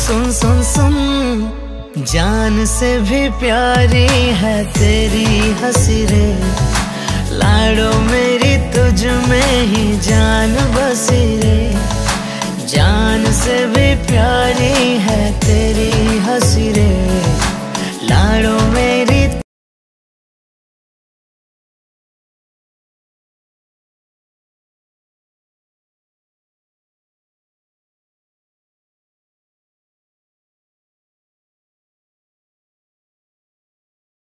सुन सुन सुन, जान से भी प्यारी है तेरी हंसी रे, लाडो मेरी तुझ में ही जान बसी रे, जान से भी प्यारी